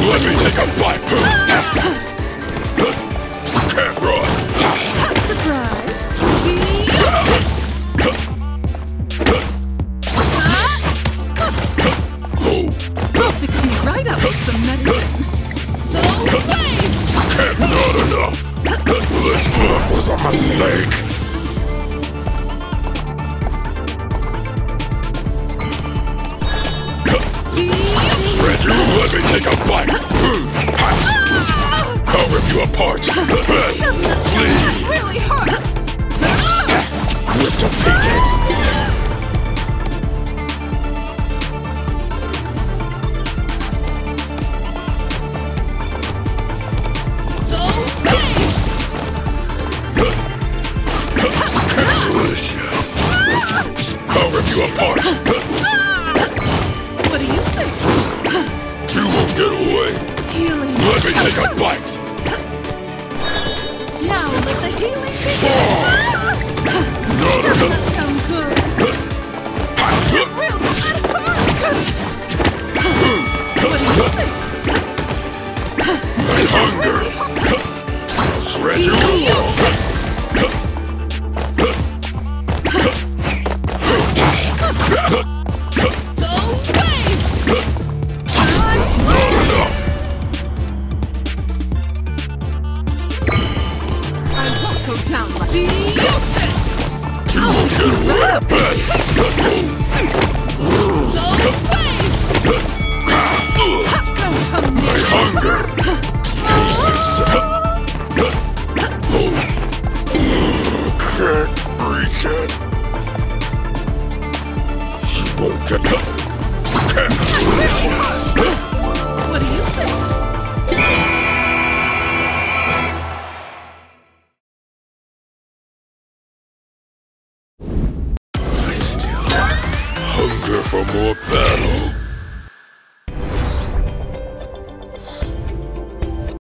Let me take a bite! Can't run! Surprised? I'll fix you right up with some medicine. Not enough! This was a mistake! Stranger, let me take a bite! I'll rip you apart! Please! Really hard! Ripped to pieces! Delicious! I'll rip you apart! What do you think? You won't get away! Healing. Let me take a bite! Now let the healing begin. Not Doesn't enough! that sound good? It really hurts. What do you think? My hunger! I'll shred you off! Not enough! I won't go down like this. You won't get away! My hunger! Can't reach it! You won't get it! Delicious! What do you think? I still hunger for more battle.